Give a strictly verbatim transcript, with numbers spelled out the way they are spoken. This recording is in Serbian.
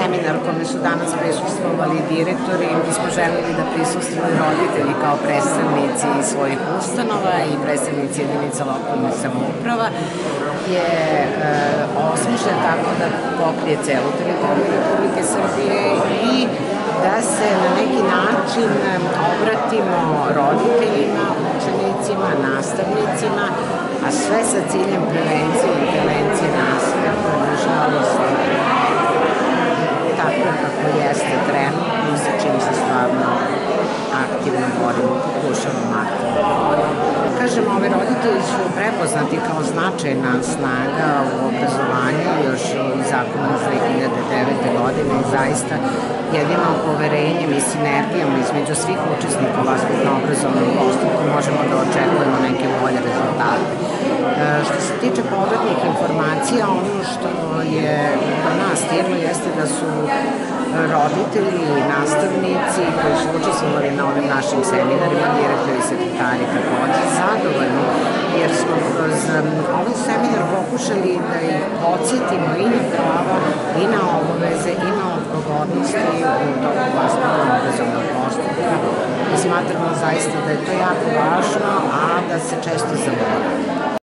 seminar kome su danas prisustvovali direktori, mi smo želeli da prisustvuju roditelji kao predstavnici svojih ustanova i predstavnici jedinica lokalnih samouprava, je e, osmišljen tako da pokrije celu teritoriju Republike Srbije i da se na neki način obratimo roditeljima, učenicima, nastavnicima, a sve sa ciljem prevencije i intervencije nasilja, koje nažalost tako kako jeste trenutno i sa čim se stvarno aktivno borimo, pokušavamo aktivno borimo. Kažem, ove roditelji su prepoznati kao značajna snaga u obrazovanju još zakonom iz dve hiljade devete. godine i zaista jedino poverenjem i sinergijom između svih učesnika u vaspitno-obrazovnom postupku možemo da očekujemo neke bolje rezultate. Što se tiče povratnih informacija, ono što je do nas stiglo jeste da su roditelji i nastavnici koji su učestvovali na ovim našim seminarima, direktori i sekretari takođe, zadovoljni jer smo kroz ovaj seminar pokušali da ih podsjetimo i na prava, i na obaveze, i na odgovornosti u toku vaspitno-obrazovnog postupka i smatramo zaista da je to jako važno, a da se često zaboravlja.